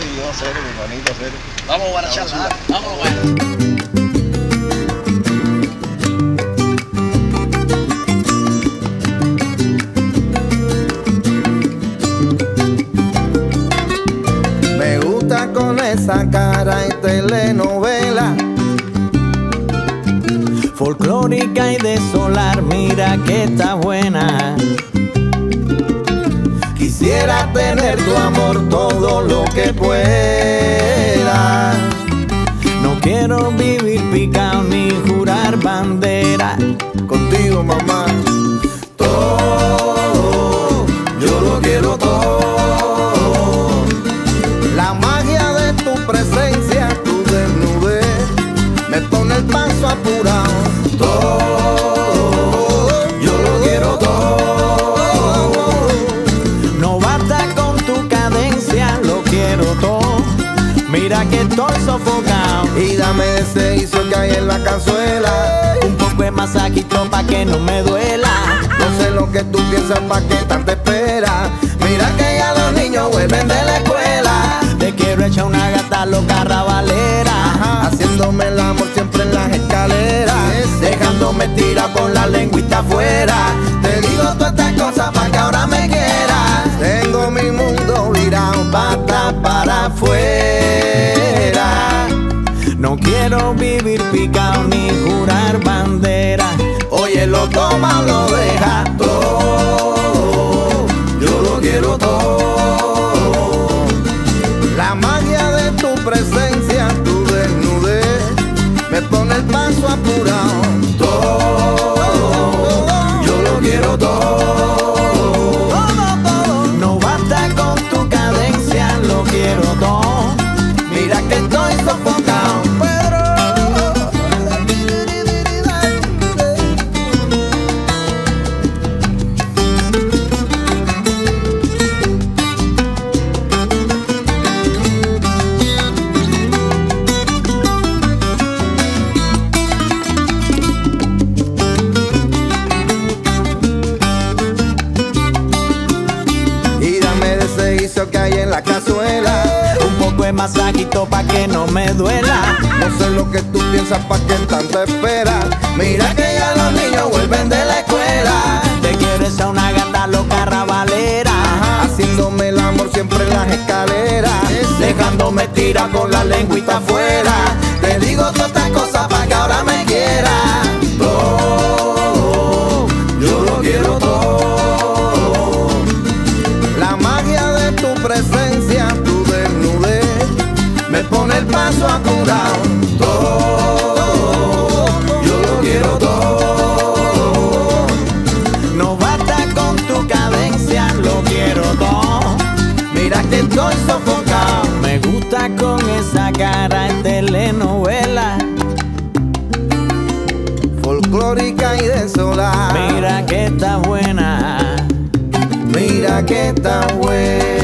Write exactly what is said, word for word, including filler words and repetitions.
y yo cero, mi hermanito cero. Vamos a charlar, vámonos, bueno. Con esa cara en telenovela folclórica y de solar, mira que está buena. Quisiera tener tu amor todo lo que pueda. No quiero vivir picado ni jurar bandera. Contigo, mamá, todo, yo lo quiero todo. La magia de tu presencia, tu desnudez, me pone el paso apurado. Todo, yo lo quiero todo. No basta con tu cadencia, lo quiero todo. Mira que estoy sofocado. Y dame ese guiso que hay en la cazuela. Un poco de masajito pa' que no me duela. No sé lo que tú piensas, pa' que tanta espera. Mira que ya los niños vuelven de la escuela. Te quiero echar una gata loca rabalera. Ajá. Haciéndome el amor siempre en las escaleras. Eso. Dejándome tirar por la lengüita afuera. Te digo todas estas cosas pa' que ahora me quieras. Tengo mi mundo virado pata para afuera. No quiero vivir picado ni jurar bandera. Oye, lo toma o lo deja todo. Yo lo quiero todo. La magia de tu presencia, tu desnudez, me pone el paso apurado. Todo, yo lo quiero todo. No basta con tu cadencia, lo quiero todo. Mira que estoy sofocado. Que hay en la cazuela, un poco de masajito pa' que no me duela. No sé lo que tú piensas, pa' que tanta espera. Mira que ya los niños vuelven de la escuela. Te quieres a una gata loca rabalera. Ajá. Haciéndome el amor siempre en las escaleras. Eso. Dejándome tirar con la lengüita afuera. Te digo todas estas cosas pa' que ahora me quieras. Todo, yo lo quiero todo. La magia de tu presencia, tu desnudez, me pone el paso apurado. Todo, yo lo quiero todo. No basta con tu cadencia, lo quiero todo. Mira que estoy sofocado. Me gusta con esa cara en telenovela folclórica y de solar. Mira que está buena. Mira que está buena.